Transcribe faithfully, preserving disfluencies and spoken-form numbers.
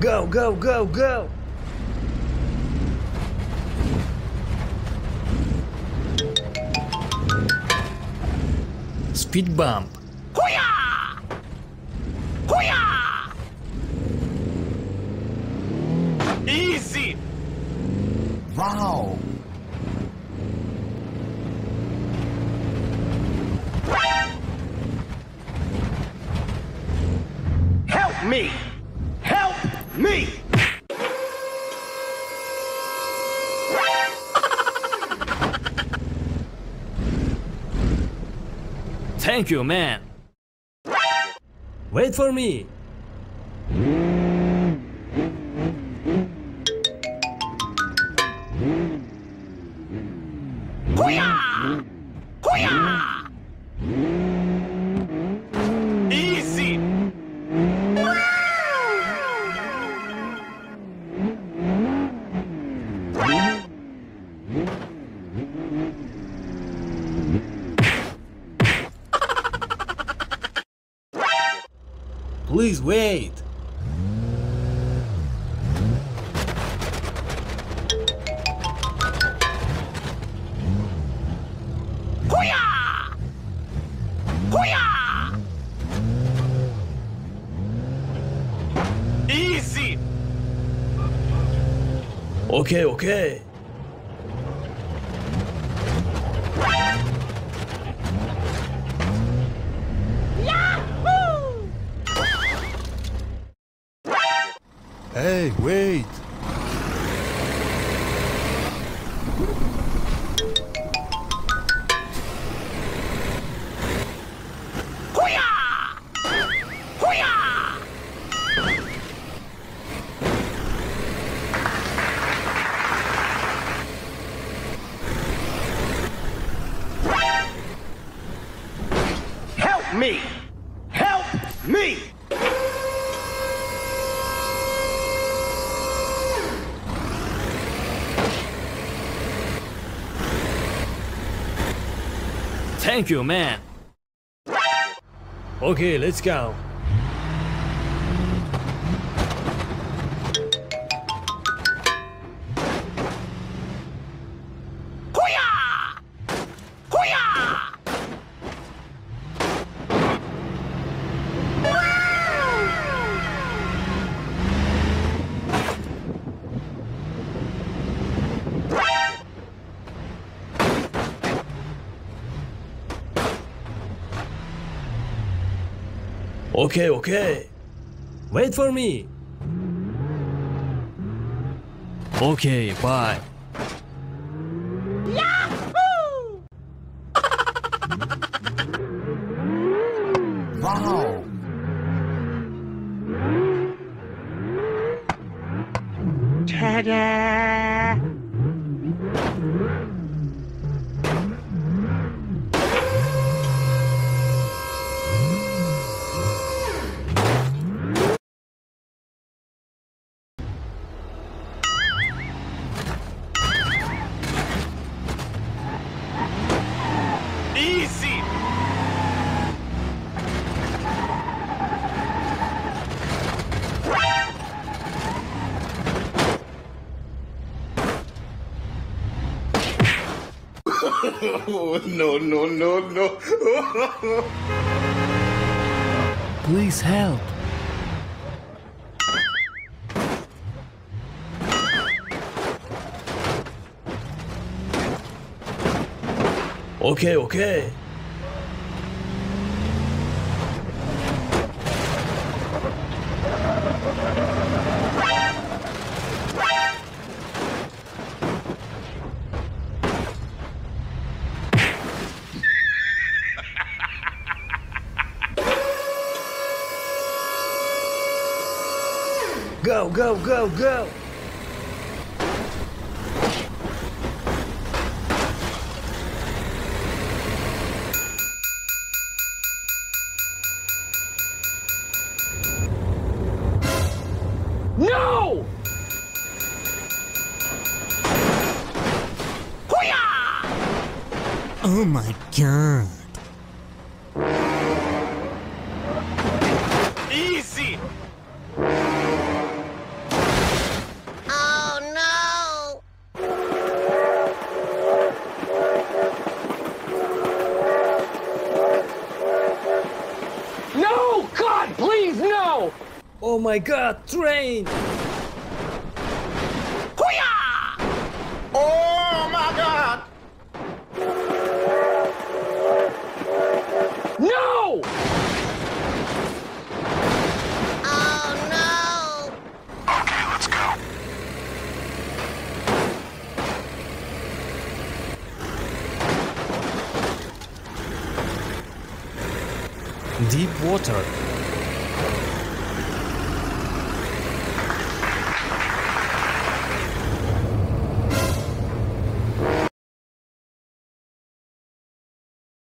Go, go, go, go! Speed bump. Hoo-yah! Hoo-yah! Easy! Wow! Help me! Help me! Thank you, man. Wait for me. Hoo-yah! Hoo-yah! Easy! Please wait. Hoo-yah! Hoo-yah! Easy! Okay, okay. Yahoo! Hey, wait! Hoo-yah! Hoo-yah! Help me! Help me! Thank you, man. Okay, let's go. Hoo-yah! Hoo-yah! Okay, okay. Wait for me. Okay, bye. Yahoo! Wow! Ta-da! Easy! no, no, no, no! Please help. Okay, okay. Go, go, go, go! No! Hoo-yah! Oh my god. Easy! God, please, no! Oh my god, train! Hoo-yah! Oh my God! No! Oh no! Okay, let's go. Deep water.